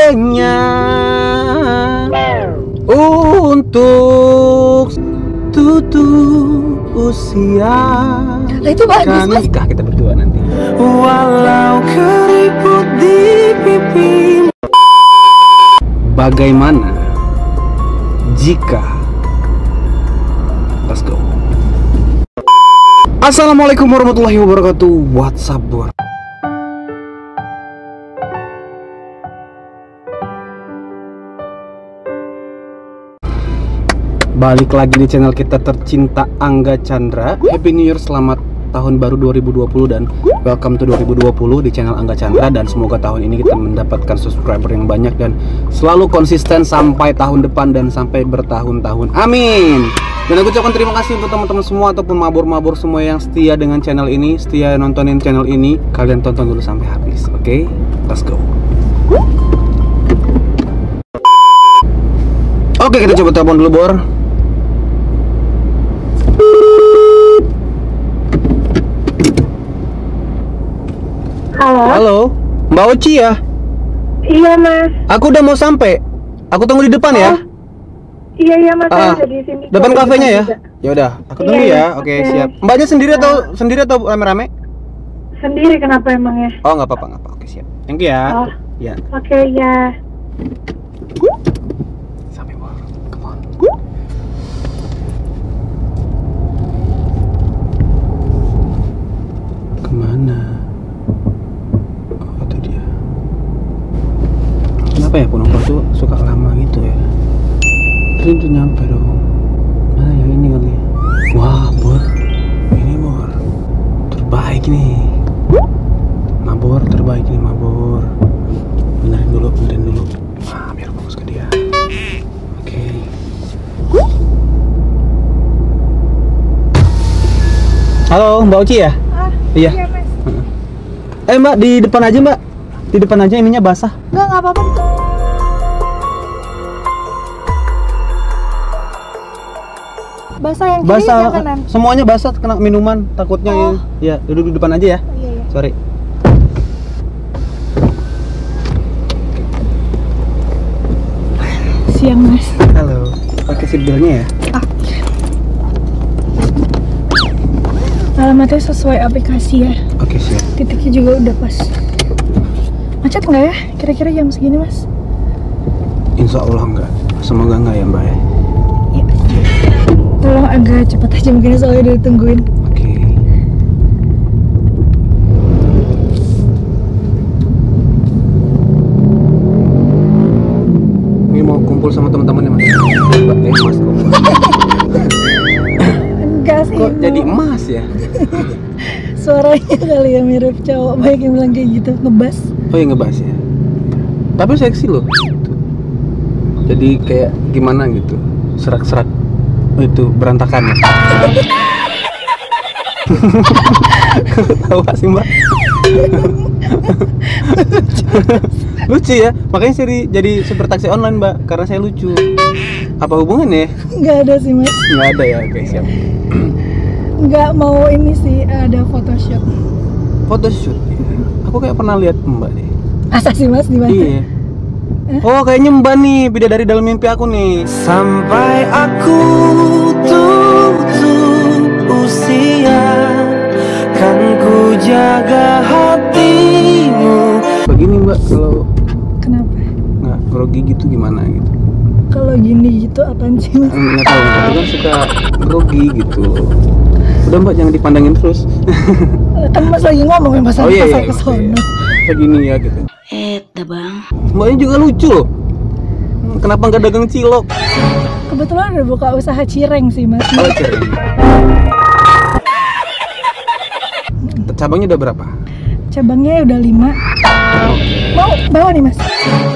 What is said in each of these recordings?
saatnya untuk tutup usia. Nah, itu bagus, kan Mas. nikah kita berdua nanti. Walau keriput di pipi. Bagaimana jika let's go. Assalamualaikum warahmatullahi wabarakatuh. What's up, bro? Balik lagi di channel kita tercinta, Angga Chandra. Happy New Year, selamat tahun baru 2020 dan welcome to 2020 di channel Angga Chandra. Dan semoga tahun ini kita mendapatkan subscriber yang banyak dan selalu konsisten sampai tahun depan dan sampai bertahun-tahun. Amin. Dan aku ucapkan terima kasih untuk teman-teman semua ataupun mabur-mabur semua yang setia dengan channel ini, setia nontonin channel ini. Kalian tonton dulu sampai habis, oke? Let's go. Oke, kita coba telepon dulu, Bor. Halo. Halo, Mbak Oci ya? Iya, Mas. Aku udah mau sampai. Aku tunggu di depan ya. Iya, Mas. Saya udah di sini. Depan Kok, kafenya ya? juga. Ya udah, aku tunggu ya. Oke, siap. Mbaknya sendiri atau rame-rame? Sendiri, kenapa emangnya? Oh, nggak apa-apa, nggak apa. Oke, siap. Thank you ya. Oh. Ya. Oke, ya. Sampai, Bor. Come on. Kemana? Oh, itu dia. Kenapa ya penumpang tuh suka lama gitu ya? Terus udah nyampe dong. Mana yang ini kali? Wah, Bor. Ini, Bor. Terbaik nih. Mabor, terbaik nih, Mabor. Benerin dulu. Nah, biar fokus ke dia. Oke. Halo, Mbak Uci ya? Iya. Iya, Mas. Mbak, di depan aja, Mbak. Di depan aja, ininya basah. Nggak apa-apa. Basah yang kiri, Basah, yang kanan. semuanya basah, kena minuman takutnya. Oh. Ya, duduk di depan aja ya. Oh, iya. Sorry. Siang, Mas. Halo. Pakai seatbeltnya ya? Alamatnya sesuai aplikasi ya. Oke, siap. Titiknya juga udah pas. Macet nggak ya? Kira-kira jam segini, Mas? Insya Allah enggak. Semoga enggak ya, Mbak ya. Iya. Tolong agak cepat aja, mungkin soalnya udah ditungguin. Oke. Ini mau kumpul sama teman-temannya, Mas. Mas kok. Enggak sih. Kok jadi emas ya? Suaranya kali ya mirip cowok, banyak yang bilang kayak gitu, ngebas. Oh ya, ngebahas ya. Tapi seksi loh. Jadi kayak gimana gitu, serak-serak itu berantakan ya. Tahu gak sih, Mbak? Lucu ya, makanya saya jadi super taksi online, Mbak, karena saya lucu. Apa hubungannya? Nggak ada sih, Mas. Nggak ada ya, oke, siap. Nggak mau ini sih, ada photoshoot. Photoshoot ya. Aku kayak pernah lihat Mbak deh. Masa sih, Mas, di mana? Iya. Oh, kayaknya Mbak nih, bidadari dalam mimpi aku nih. Sampai aku tutup usia, kan ku jaga hatimu. Begini, Mbak, kalau Kenapa? nggak grogi gitu gimana gitu? Kalau gini gitu apaan sih, Mas? Nggak tahu, aku kan suka grogi gitu. Udah, Mbak, jangan dipandangin terus. Kan Mas lagi ngomong ya, Mas. Oh iya, saya iya, kesono. iya. Segini ya gitu. Bang. Mbaknya juga lucu loh. Kenapa nggak dagang cilok? Kebetulan udah buka usaha cireng sih, Mas. Oh, cireng. Cabangnya udah berapa? Cabangnya udah 5. Mau bawa nih, Mas?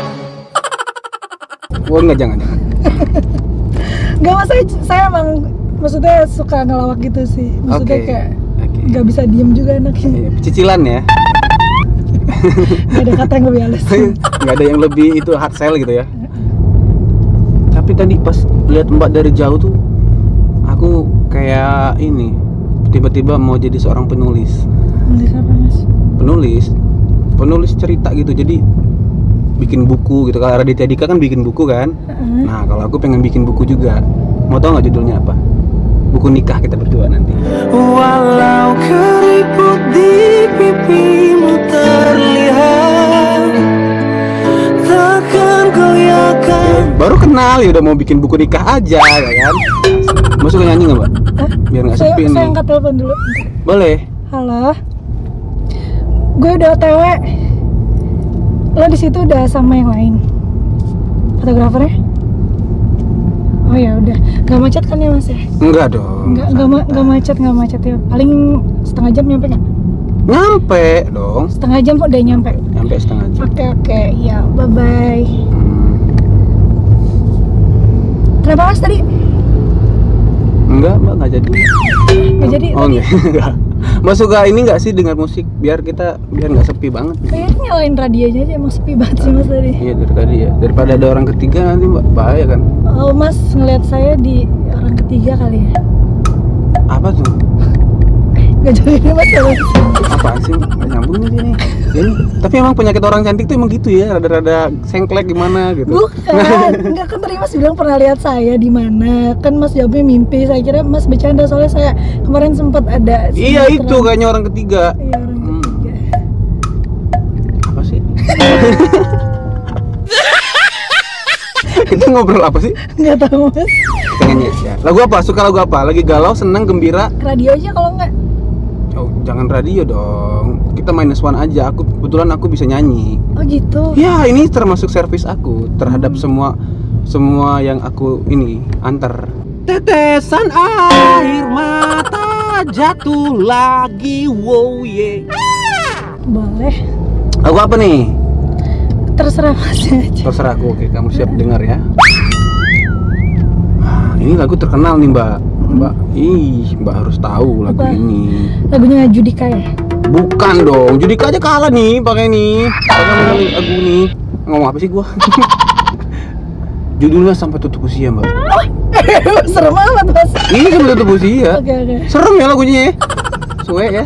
Oh, enggak, jangan. Nggak, Mas, saya emang maksudnya suka ngelawak gitu sih. Maksudnya Oke. kayak Oke. nggak bisa diem juga anaknya. Iya, cicilan ya. Nggak ada kata yang lebih halus. Nggak ada yang lebih itu hard sell gitu ya. Tapi tadi pas lihat Mbak dari jauh tuh, aku kayak ini tiba-tiba mau jadi seorang penulis. Nulis apa, Mas? Penulis cerita gitu. Jadi bikin buku gitu. Kalau Raditya Dika kan bikin buku kan. Nah, kalau aku pengen bikin buku juga. Mau tau nggak judulnya apa? Buku nikah kita berdua nanti. Walau keriput di pipimu terlihat, takkan goyahkan. Baru kenal ya udah mau bikin buku nikah aja ya kan? Mau suka nyanyi nggak mbak? Biar nggak sepi nih. Saya angkat telepon dulu. Boleh. Halo. Gue udah OTW. Lo di situ udah sama yang lain? Fotografernya? Oh ya udah, nggak macet kan ya mas ya? Enggak dong. Nggak macet ya. Paling setengah jam nyampe nggak? Nyampe dong. Setengah jam kok udah nyampe? Nyampe setengah jam. Oke, ya bye bye. Kenapa mas tadi? Enggak mbak, nggak jadi. Nggak jadi? Oh tadi? enggak. Mas suka ini nggak sih dengar musik biar nggak sepi banget? Kayaknya nyalain radionya aja, emang sepi banget sih mas tadi. Iya dari tadi ya. Daripada ada orang ketiga nanti mbak bahaya kan? Oh mas ngeliat saya di orang ketiga kali ya? Apa tuh? Nggak jadi ini mas ya. Apaan sih? Nggak nyambung nih sini. Ini. Tapi emang penyakit orang cantik tuh emang gitu ya, rada-rada sengklek gimana gitu. Bukan, enggak kan tadi mas bilang pernah lihat saya di mana? Kan mas jawabnya mimpi. Saya kira mas bercanda soalnya saya kemarin sempat ada. Iya itu kayaknya orang ketiga. Iya orang ketiga. Apa sih? Kita ngobrol apa sih? Nggak tahu mas. Pengennya ya. Lagu apa? Suka lagu apa? Lagi galau, senang, gembira? Radio aja kalau nggak. Oh, jangan radio dong. Kita -1 aja. Kebetulan aku bisa nyanyi. Oh gitu. Ya, ini termasuk servis aku terhadap semua yang aku ini antar. Tetesan air mata jatuh lagi, wow ye. Boleh. Lagu apa nih? Terserah mas aja. Terserah aku. Oke, kamu siap dengar ya. Ini lagu terkenal nih mbak. Mbak harus tahu lagu Apa? ini. Lagunya Judika ya? Bukan dong, Judika aja kalah nih pakai lagu nih. Ngomong apa sih gua? Judulnya Sampai Tutup Usia mbak. Serem amat mas. Ini Sampai Tutup Usia. Oke. Serem ya lagunya ya. Suwe ya.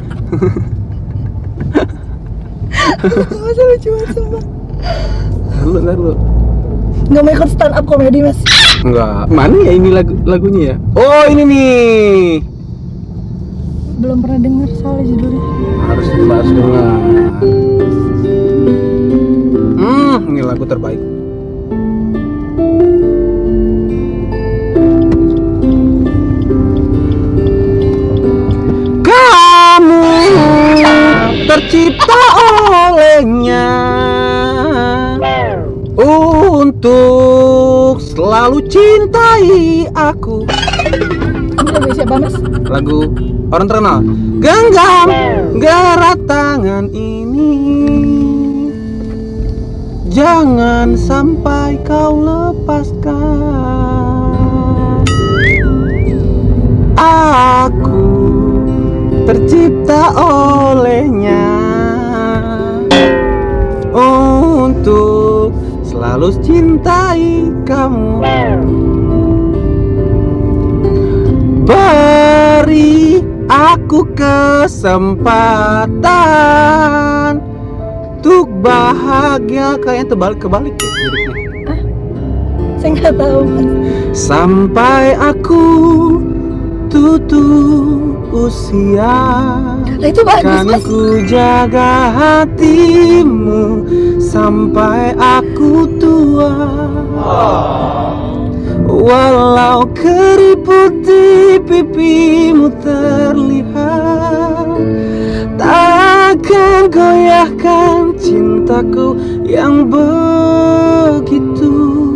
Masa lucu banget sumpah. Ntar lu. Nggak mau ikut stand up komedi mas? Enggak. Mana ya ini lagunya ya? Oh ini nih. Belum pernah dengar soalnya judulnya. Harus dengar. Ini lagu terbaik. Kamu tercipta olehnya untuk selalu cintai aku. Ini lagu siapa mas? Lagu orang terkenal. Genggam gerak tangan ini, jangan sampai kau lepaskan. Aku tercipta olehnya untuk selalu cintai kamu. Beri aku kesempatan untuk bahagia. Kayaknya kebalik ya liriknya. Saya nggak tahu mas. Sampai aku tutup usia, Lah itu bagus kan mas. ku jaga hatimu sampai aku tua. Walau keriput di pipimu terlihat, takkan goyahkan cintaku yang begitu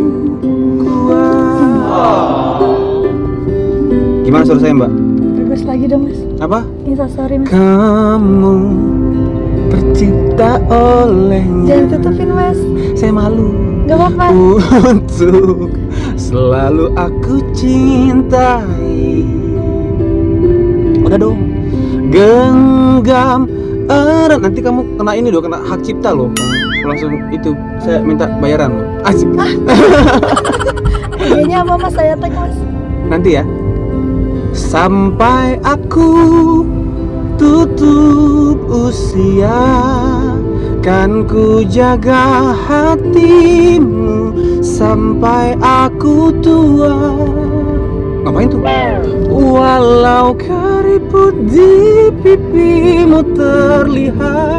kuat. Gimana suara saya mbak? Bagus lagi dong mas. Apa? Sorry mas. Kamu tercipta olehnya. Jangan tutupin mas. Saya malu. Gak apa-apa. Untuk selalu aku cintai. Udah dong. Genggam erat. Nanti kamu kena ini loh, kena hak cipta loh. Langsung itu saya minta bayaran loh. Asik. Kayaknya apa mas, saya tag mas. Nanti ya. Sampai aku tutup usia, Kan ku jaga hatimu sampai aku tua. Ngapain tuh? Walau keriput di pipimu terlihat,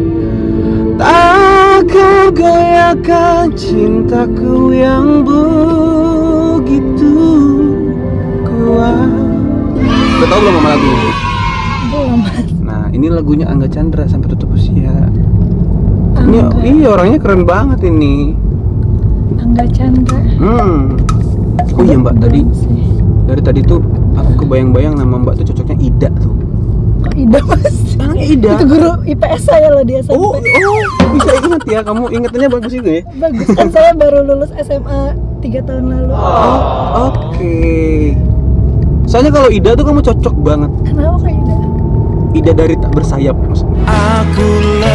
tak kau goyahkan cintaku yang begitu kuat. Udah tau belum sama lagunya? Belum. Nah, ini lagunya Angga Chandra, Sampai Tutup Usia. Ini, iya, orangnya keren banget ini. Angga Chandra. Oh iya Mbak, tadi Sih. dari tadi tuh aku kebayang-bayang nama Mbak tuh cocoknya Ida tuh. Kok Ida mas? Namanya Ida. Itu guru IPS saya loh di SMP. Oh, bisa ingat ya, kamu ingetannya bagus itu ya. Bagus kan, saya baru lulus SMA 3 tahun lalu. Oke. Soalnya kalau Ida tuh kamu cocok banget. Kenapa kok Ida? Ida dari Tak Bersayap maksudnya. Aku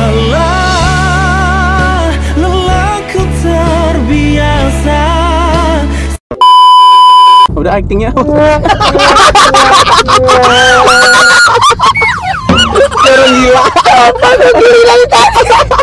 lelahku terbiasa. Udah actingnya. Orang gila. Apa gila tadi?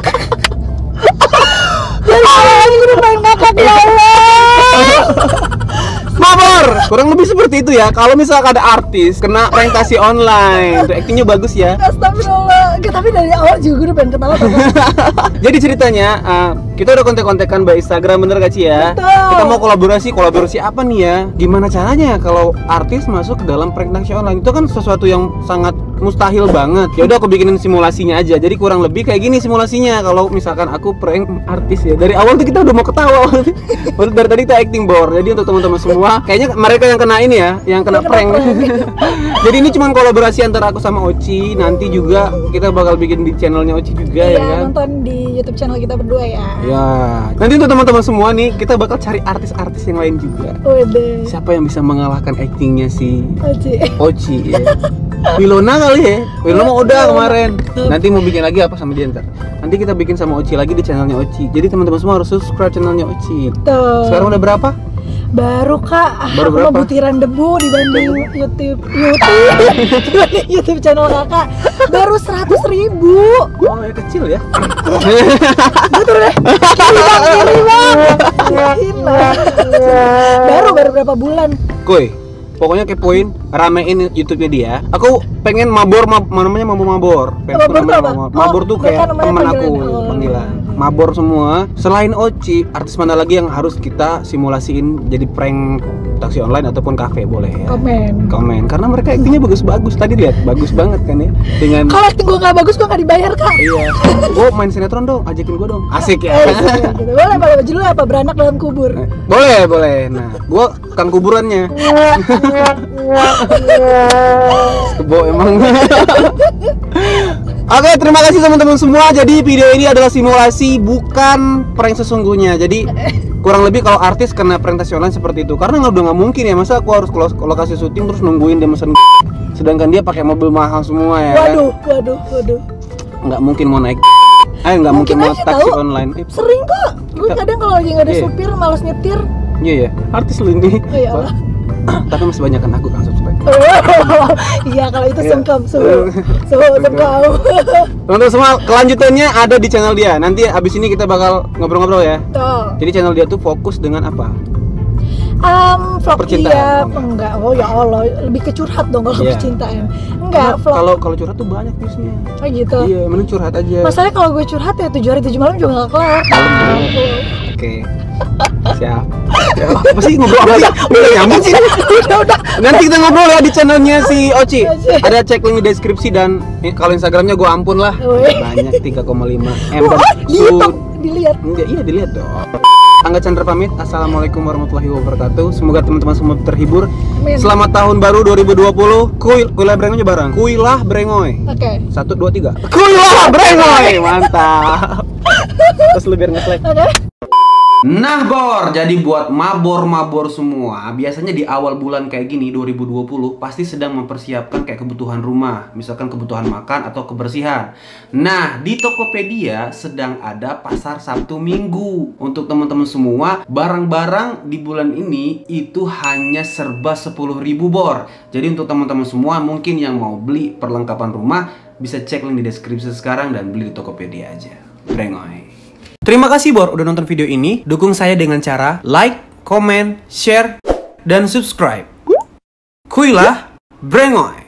Aku udah main ngakak ya Allah. Mabor, kurang lebih seperti itu ya. Kalau misalkan ada artis kena presentasi online, itu actingnya bagus ya. Astagfirullah. Gak, tapi dari awal juga gue udah pengen ketawa. Jadi ceritanya, kita udah kontek-kontekan by Instagram, bener gak Ci ya? Betul. Kita mau kolaborasi apa nih ya? Gimana caranya kalau artis masuk ke dalam presentasi online? Itu kan sesuatu yang sangat mustahil banget. Ya udah aku bikinin simulasinya aja. Jadi kurang lebih kayak gini simulasinya. Kalau misalkan aku prank artis ya, dari awal tuh kita udah mau ketawa. Baru dari tadi kita acting bor. Jadi untuk teman-teman semua, kayaknya mereka yang kena ini ya, yang kena prank. Jadi ini cuma kolaborasi antara aku sama Oci. Nanti juga kita bakal bikin di channelnya Oci juga ya Iya, kan. nonton di YouTube channel kita berdua ya. Ya, nanti untuk teman-teman semua nih, kita bakal cari artis-artis yang lain juga. Udah. Siapa yang bisa mengalahkan actingnya si Oci. Oci ya? Wilona kali ya? Wilona mau udah kemarin. Nanti mau bikin lagi apa sama dia ntar. Nanti kita bikin sama Oci lagi di channelnya Oci. Jadi teman-teman semua harus subscribe channelnya Oci. Tuh. Sekarang udah berapa? Baru kak, Baru aku berapa? mau butiran debu dibanding YouTube channel kakak baru 100.000. Oh ya kecil ya. Betul deh. Kiri bang. Gila. Baru berapa bulan? Kuy, pokoknya kepoin, ramein YouTube-nya dia. Aku pengen namanya mabor. Mabor tuh apa? Mabor tuh Oh, kayak mereka namanya temen aku, panggilan. Oh. panggilan. Mabor semua. Selain Oci, artis mana lagi yang harus kita simulasiin jadi prank taksi online ataupun kafe boleh ya? Komen. Karena mereka actingnya bagus-bagus. Tadi lihat, bagus banget kan ya. Dengan Kalau acting gue nggak bagus, gue nggak dibayar kak. iya. Gue main sinetron dong, ajakin gue dong. Asik ya. Gitu. Boleh judul apa? Beranak dalam kubur. Boleh. Nah, gue kang kuburannya. Kebo emang. Oke, terima kasih teman-teman semua. Jadi video ini adalah simulasi, bukan prank sesungguhnya. Jadi kurang lebih kalau artis kena prank online seperti itu, karena udah nggak mungkin ya, masa aku harus ke lokasi syuting terus nungguin dia mesen, sedangkan dia pakai mobil mahal semua ya. Waduh. Nggak mungkin mau naik. Nggak mungkin mau aja taksi tahu. online. Sering kok. Gue kadang kalau lagi nggak ada Iya. supir, malas nyetir. Iya ya, artis lu ini. Oh ya Allah. Tapi masih banyak kan aku kan subscribe. Iya, kalau itu Iya. sungkem, sungkem. Teman-teman semua, kelanjutannya ada di channel dia. Nanti abis ini kita bakal ngobrol-ngobrol ya. Tuh. Jadi channel dia tuh fokus dengan apa? Vlog Percintaan, iya, enggak. Oh ya Allah, lebih ke curhat dong kalau Iya. percintaan. Enggak, vlog. Kalau curhat tuh banyak biasanya. Oh gitu. Iya, mending curhat aja. Masalahnya kalau gue curhat ya 7 hari 7 malam juga gak kelar. Oke. Siap. Ya, apa sih ngobrol apa sih? Udah nyambung sih. Udah. Nanti kita ngobrol ya di channelnya si Oci. Ada cek link di deskripsi dan kalau Instagramnya gue ampun lah. Wih. Banyak 3,5 M. Dilihat. Iya dilihat dong. Angga Chandra pamit. Assalamualaikum warahmatullahi wabarakatuh. Semoga teman-teman semua terhibur. Amin. Selamat tahun baru 2020. Kuilah brengoy bareng. Kuilah brengoy. Oke. 1 2 3. Kuilah brengoy. Mantap. Terus lu biar nge-like. Oke. Nah Bor, jadi buat mabor-mabor semua, biasanya di awal bulan kayak gini 2020 pasti sedang mempersiapkan kayak kebutuhan rumah, misalkan kebutuhan makan atau kebersihan. Nah, di Tokopedia sedang ada pasar Sabtu Minggu. Untuk teman-teman semua, barang-barang di bulan ini itu hanya serba 10.000 Bor. Jadi untuk teman-teman semua mungkin yang mau beli perlengkapan rumah, bisa cek link di deskripsi sekarang dan beli di Tokopedia aja. Brengoy. Terima kasih Bor udah nonton video ini. Dukung saya dengan cara like, comment, share, dan subscribe. Kuilah Brengoy.